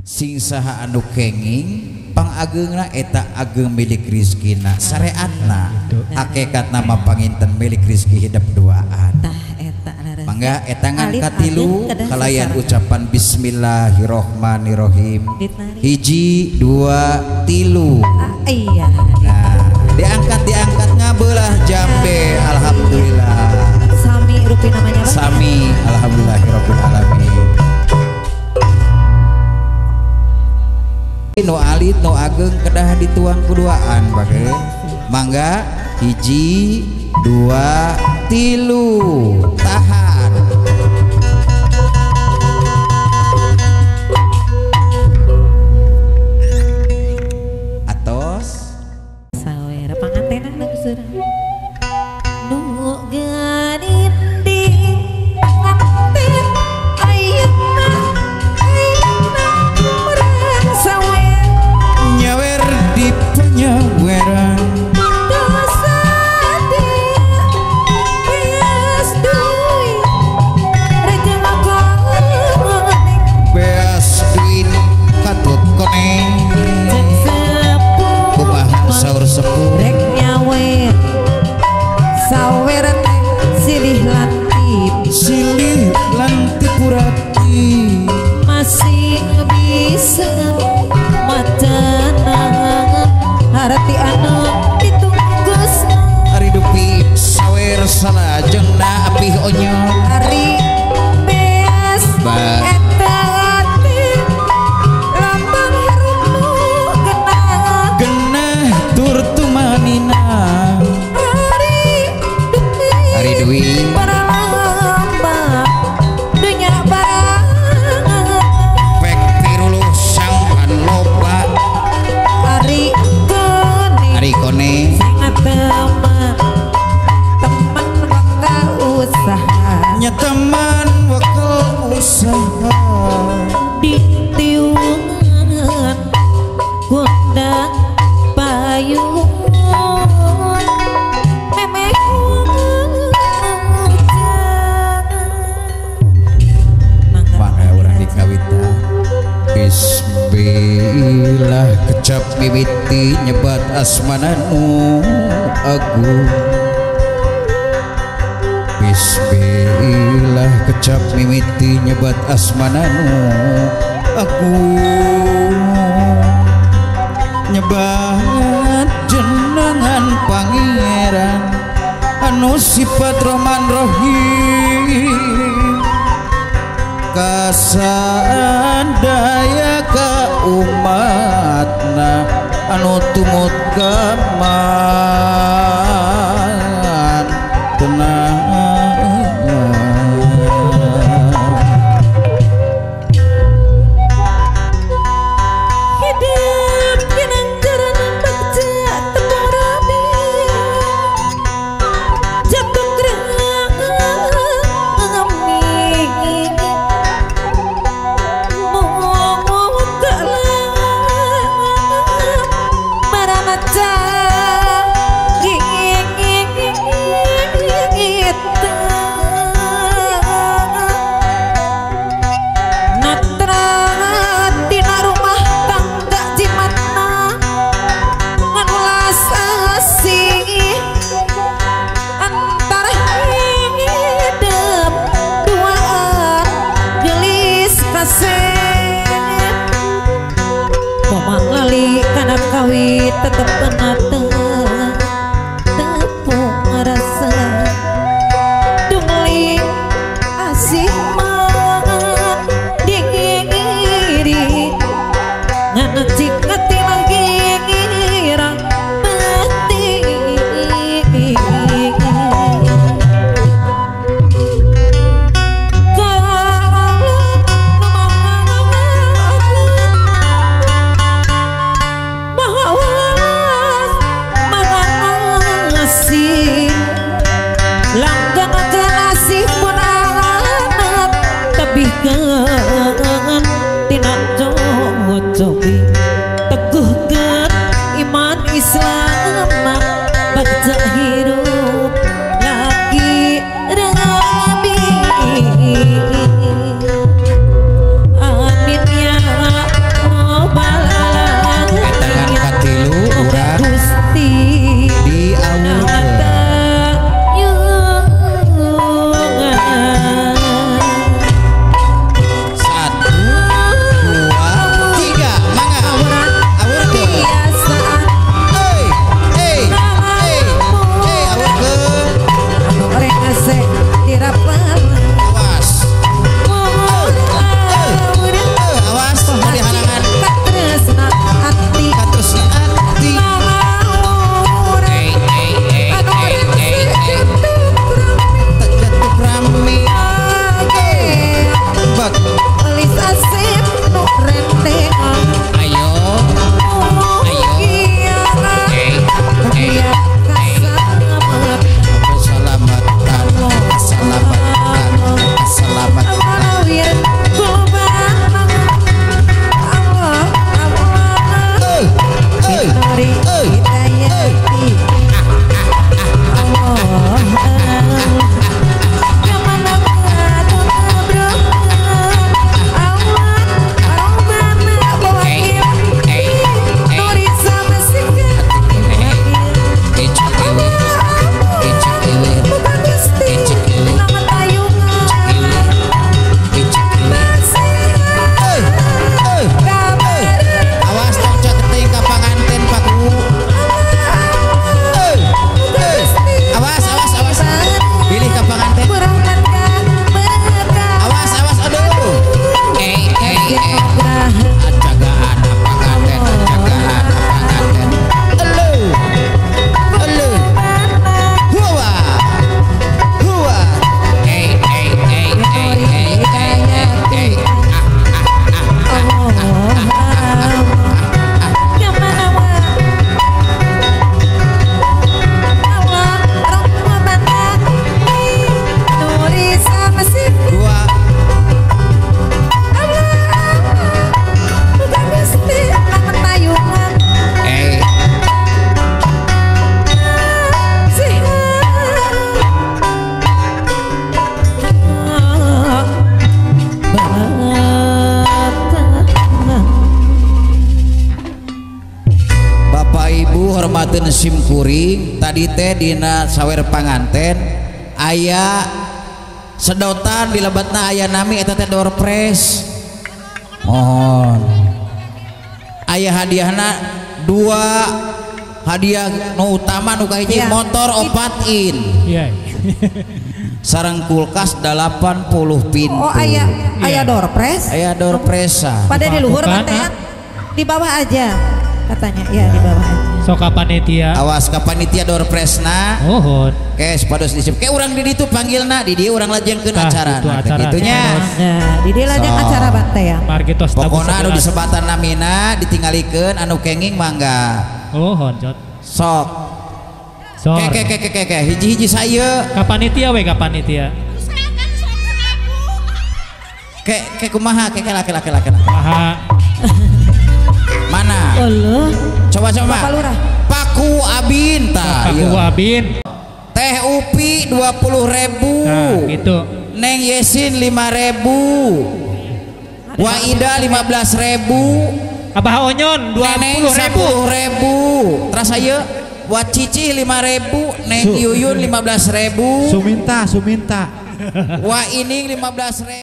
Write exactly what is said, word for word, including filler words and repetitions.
sing saha anu kenging pangageungna eta ageung milik rizkina syariatna hakikatna mah panginten milik rizki hidup duaan mangga eta ngan katilu kalayan ucapan bismillahirrohmanirrohim hiji dua tilu iya nah diangkat diangkat ngabelah jambe alhamdulillah sami rupi namanya apa? Sami alhamdulillahirabbil alamin no alit no ageng kedah dituang kuduaan bage mangga hiji dua tilu tahan atos sawer pangantenan geuseuran nu gadindi panganten ayeuna ayeuna urang sawer nyawer di penyaweran dosa dia beas duit rejeng koneng beas duit katut koneng cek sepuh kumaha saur sepuh rek nyawer sawer teh silih lantip silih lantip purati masih bisa macana harati anu ditunggus ari dupi sawer salajengna apih onyol hari beas Ba- eta hati lambang harumu genah genah tur tumanina hari dupi hari dwi para lambang dunya barang pek piruluh sangkan loba hari kene hari kone sangat teman teman bangga usaha nya teman wakil usaha ditiungan gondang payung memeh mangga urang dikawita bismillah kecap mimiti nyebat asmananu agung bismillah kecap mimiti nyebat asmananu agung nyebat jenengan pangeran anu sifat roman rohim kasadaya ka umatna anu tumut kaman tenang hidup dengan jalan baca tepung rabi jatuh gerami mau kalah maramaca gitu natra tina rumah tangga jimatna nganulas asih antara hidup duaan gelis kasih momang lali kana kawit tetep penate tepung rasa dungling asih mah diri ngana cikati lagi ngirang mati kalau nyebulakeun sim kuring tadi teh dina sawer panganten aya sedotan di lebatna aya nami eta teh door prize mohon aya hadiahna dua hadiah nu utama nu kahiji Iya. motor opat in Iya. sareng kulkas delapan puluh pintu Oh aya aya Iya. door press. aya door presa Pada di luhur Bukan, Bante ya? ah. Di bawah aja katanya. Ya di bawah aja. Sok panitia. awas ka panitia door presna Ohon. kes pados disip ke urang di ditu panggilna di dieu urang lajengkeun Tah, acara itu acara. gitunya Nah, di dia lajeng So. acara Bante ya. Margitos tabu pokona anu sebelas. disebatan namina ditinggalikeun anu kenging mangga Ohon jot. sok Sor. ke ke ke ke ke hiji-hiji saya Ka panitia we ka panitia. ke ke kumaha ke ke laki laki laki laki. Aha. Mana Allah. coba coba Bapak Lurah. paku abin tah Aku ieu. wabin. teh upi dua puluh ribu Nah, gitu. neng yesin lima ribu waida lima belas ribu Abah Onyon dua Neneng puluh ribu. sepuluh ribu terus ayo buat cici lima ribu neng Su- yuyun lima belas ribu Suminta, Suminta. wa ining lima belas ribu